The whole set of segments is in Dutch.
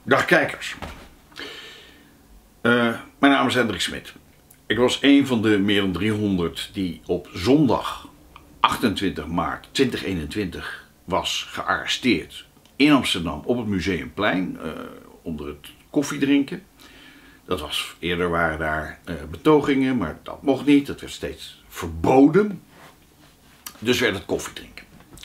Dag kijkers. Mijn naam is Hendrik Smit. Ik was een van de meer dan 300 die op zondag 28 maart 2021 was gearresteerd in Amsterdam op het Museumplein onder het koffiedrinken. Eerder waren daar betogingen, maar dat mocht niet. Dat werd steeds verboden. Dus werd het koffiedrinken.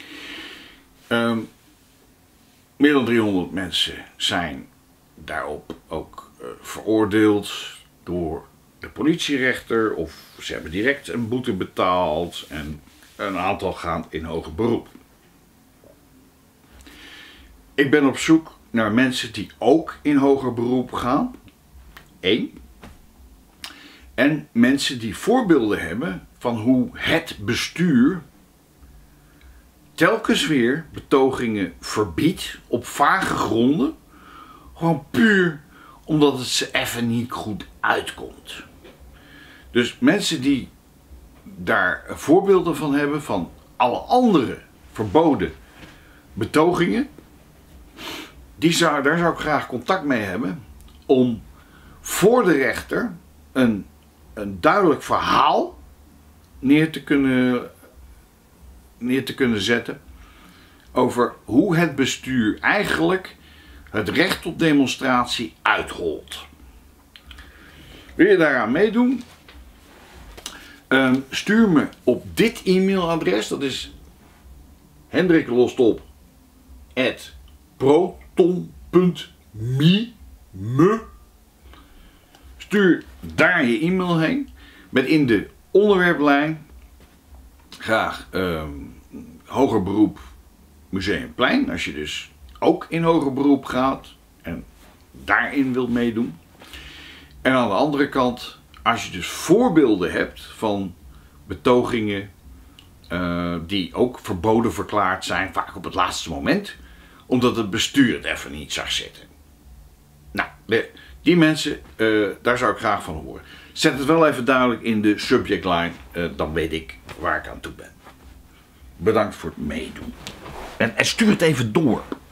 Meer dan 300 mensen zijn daarop ook veroordeeld door de politierechter, of ze hebben direct een boete betaald en een aantal gaan in hoger beroep. Ik ben op zoek naar mensen die ook in hoger beroep gaan. 1. En mensen die voorbeelden hebben van hoe het bestuur telkens weer betogingen verbiedt op vage gronden. Gewoon puur omdat het ze even niet goed uitkomt. Dus mensen die daar voorbeelden van hebben van alle andere verboden betogingen. Daar zou ik graag contact mee hebben om voor de rechter een duidelijk verhaal neer te kunnen zetten over hoe het bestuur eigenlijk het recht op demonstratie uitholt. Wil je daaraan meedoen? Stuur me op dit e-mailadres, dat is hendriklostop@proton.me. Stuur daar je e-mail heen met in de onderwerplijn graag hoger beroep Museumplein, als je dus ook in hoger beroep gaat en daarin wilt meedoen. En aan de andere kant, als je dus voorbeelden hebt van betogingen die ook verboden verklaard zijn, vaak op het laatste moment, omdat het bestuur het even niet zag zitten. Nou, die mensen, daar zou ik graag van horen. Zet het wel even duidelijk in de subject line, dan weet ik waar ik aan toe ben. Bedankt voor het meedoen. En stuur het even door.